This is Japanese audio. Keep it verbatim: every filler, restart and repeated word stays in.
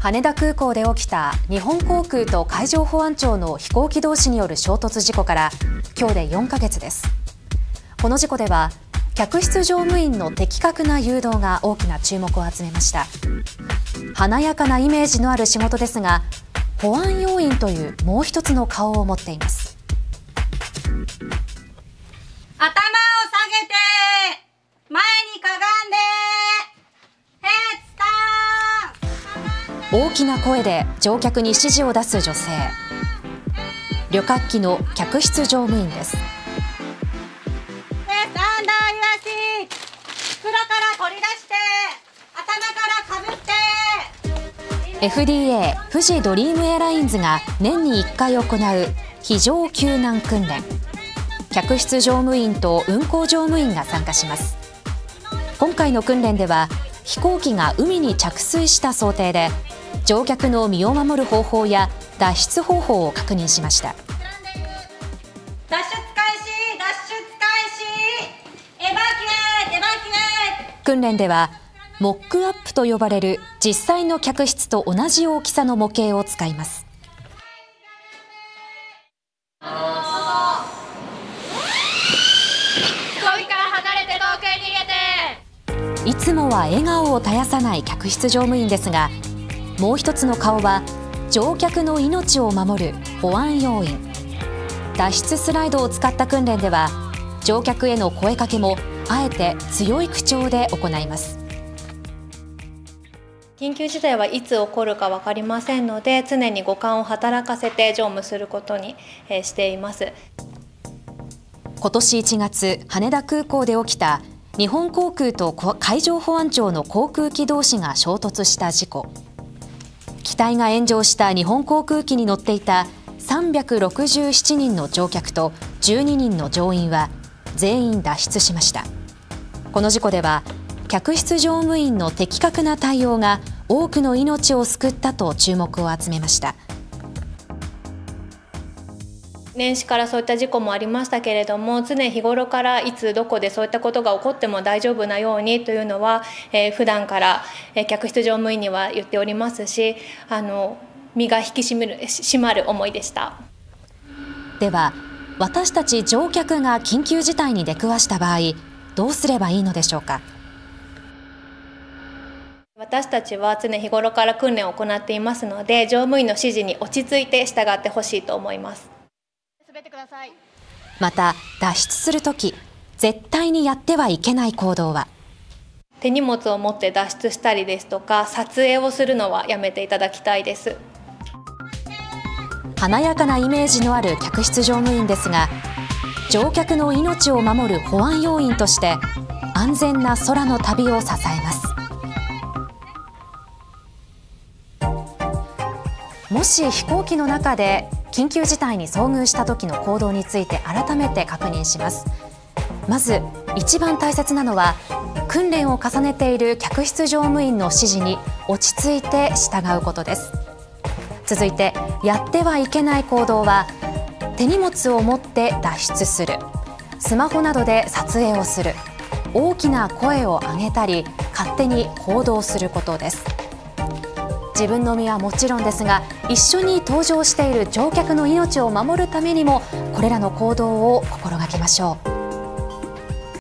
羽田空港で起きた日本航空と海上保安庁の飛行機同士による衝突事故から今日でよんかげつです。この事故では客室乗務員の的確な誘導が大きな注目を集めました。華やかなイメージのある仕事ですが、保安要員というもう一つの顔を持っています。 頭を下げて前にかがんでヘッドスターン。 大きな声で乗客に指示を出す女性。旅客機の客室乗務員です。エフディーエー 富士ドリームエアラインズが年にいっかい行う非常救難訓練。客室乗務員と運航乗務員が参加します。今回の訓練では飛行機が海に着水した想定で乗客の身を守る方法や脱出方法を確認しました。 脱出開始、脱出開始、エバキュエー、エバキュエー。 訓練ではモックアップと呼ばれる実際の客室と同じ大きさの模型を使います。いつもは笑顔を絶やさない客室乗務員ですが、もう一つの顔は乗客の命を守る保安要員。脱出スライドを使った訓練では乗客への声かけもあえて強い口調で行います。 緊急事態はいつ起こるか分かりませんので、常に五感を働かせて乗務することにしています。 今年いちがつ、羽田空港で起きた日本航空と海上保安庁の航空機同士が衝突した事故。機体が炎上した日本航空機に乗っていたさんびゃくろくじゅうななにんの乗客とじゅうににんの乗員は全員脱出しました。この事故では客室乗務員の的確な対応が多くの命を救ったと注目を集めました。 年始からそういった事故もありましたけれども、常日頃からいつどこでそういったことが起こっても大丈夫なようにというのは、えー、普段から、えー、客室乗務員には言っておりますし、あの身が引き締まる、締まる思いでした。 では私たち乗客が緊急事態に出くわした場合、どうすればいいのでしょうか。 私たちは常日頃から訓練を行っていますので、乗務員の指示に落ち着いて従ってほしいと思います。 また脱出するとき、絶対にやってはいけない行動は。 手荷物を持って脱出したりですとか、撮影をするのはやめていただきたいです。 華やかなイメージのある客室乗務員ですが、乗客の命を守る保安要員として安全な空の旅を支えます。もし飛行機の中で緊急事態に遭遇した時の行動について改めて確認します。まず一番大切なのは、訓練を重ねている客室乗務員の指示に落ち着いて従うことです。続いてやってはいけない行動は、手荷物を持って脱出する、スマホなどで撮影をする、大きな声を上げたり勝手に行動することです。自分の身はもちろんですが、一緒に搭乗している乗客の命を守るためにもこれらの行動を心がけましょう。